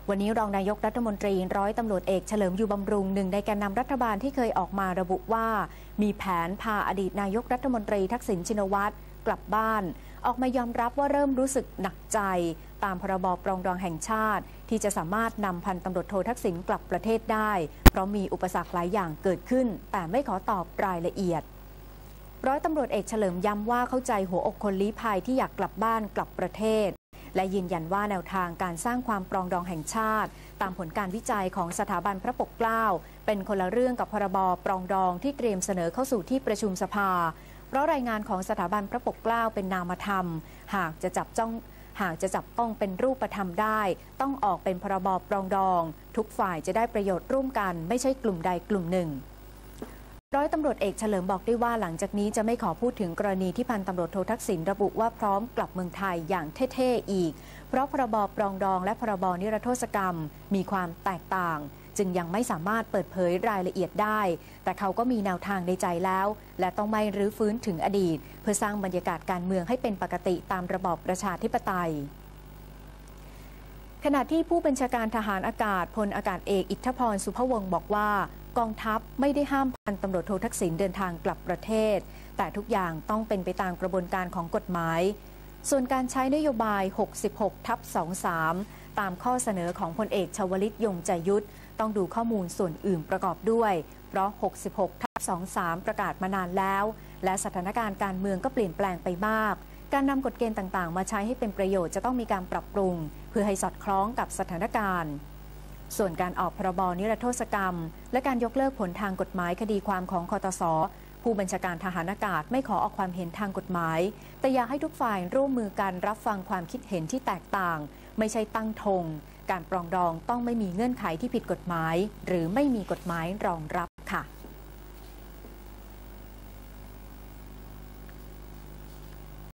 วันนี้รองนายกรัฐมนตรีร้อยตำรวจเอกเฉลิมอยู่บำรุงหนึ่งในแกนนำรัฐบาลที่เคยออกมาระบุว่ามีแผนพาอดีตนายกรัฐมนตรีทักษิณชินวัตรกลับบ้านออกมายอมรับว่าเริ่มรู้สึกหนักใจตามพรบปรองดองแห่งชาติที่จะสามารถนำพันตำรวจโททักษิณกลับประเทศได้เพราะมีอุปสรรคหลายอย่างเกิดขึ้นแต่ไม่ขอตอบรายละเอียดร้อยตำรวจเอกเฉลิมย้ำว่าเข้าใจหัวอกคนลี้ภัยที่อยากกลับบ้านกลับประเทศและยืนยันว่าแนวทางการสร้างความปรองดองแห่งชาติตามผลการวิจัยของสถาบันพระปกเกล้าเป็นคนละเรื่องกับพรบปรองดองที่เตรียมเสนอเข้าสู่ที่ประชุมสภาเพราะรายงานของสถาบันพระปกเกล้าเป็นนามธรรมหากจะจับต้องเป็นรูปธรรมได้ต้องออกเป็นพรบปรองดองทุกฝ่ายจะได้ประโยชน์ร่วมกันไม่ใช่กลุ่มใดกลุ่มหนึ่งร้อยตำรวจเอกเฉลิมบอกได้ว่าหลังจากนี้จะไม่ขอพูดถึงกรณีที่พันตำรวจโททักษิณระบุว่าพร้อมกลับเมืองไทยอย่างเท่ๆอีกเพราะพรบปรองดองและพรบนิรโทษกรรมมีความแตกต่างจึงยังไม่สามารถเปิดเผยรายละเอียดได้แต่เขาก็มีแนวทางในใจแล้วและต้องไม่รื้อฟื้นถึงอดีตเพื่อสร้างบรรยากาศการเมืองให้เป็นปกติตามระบอบประชาธิปไตยขณะที่ผู้บัญชาการทหารอากาศพลอากาศเอกอิทธพรสุภวงศ์บอกว่ากองทัพไม่ได้ห้ามพันตำรวจโททักษิณเดินทางกลับประเทศแต่ทุกอย่างต้องเป็นไปตามกระบวนการของกฎหมายส่วนการใช้นโยบาย 66/23 ตามข้อเสนอของพลเอกชวลิตยงใจยุทธต้องดูข้อมูลส่วนอื่นประกอบด้วยเพราะ 66/23 ประกาศมานานแล้วและสถานการณ์การเมืองก็เปลี่ยนแปลงไปมากการนำกฎเกณฑ์ต่างๆมาใช้ให้เป็นประโยชน์จะต้องมีการปรับปรุงเพื่อให้สอดคล้องกับสถานการณ์ส่วนการออกพรบนิรโทษกรรมและการยกเลิกผลทางกฎหมายคดีความของคตส.ผู้บัญชาการทหารอากาศไม่ขอออกความเห็นทางกฎหมายแต่อยากให้ทุกฝ่ายร่วมมือกันรับฟังความคิดเห็นที่แตกต่างไม่ใช่ตั้งธงการปรองดองต้องไม่มีเงื่อนไขที่ผิดกฎหมายหรือไม่มีกฎหมายรองรับค่ะ